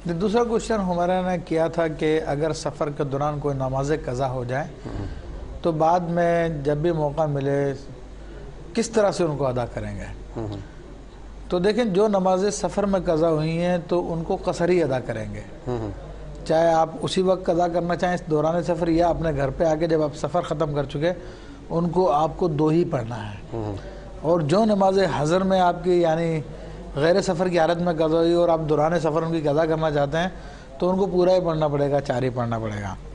दूसरा क्वेश्चन हमारा ने किया था कि अगर सफ़र के दौरान कोई नमाज कज़ा हो जाए तो बाद में जब भी मौका मिले किस तरह से उनको अदा करेंगे। तो देखें, जो नमाजें सफ़र में कज़ा हुई हैं तो उनको कसरी अदा करेंगे, चाहे आप उसी वक्त कज़ा करना चाहें इस दौरान सफ़र, या अपने घर पे आके जब आप सफ़र ख़त्म कर चुके उनको आपको दो ही पढ़ना है। और जो नमाजें हज़र में आपकी यानी गैर सफ़र की हालत में कज़ा हुई और आप दौरान सफ़र उनकी कज़ा करना चाहते हैं तो उनको पूरा ही पढ़ना पड़ेगा, 4 ही पढ़ना पड़ेगा।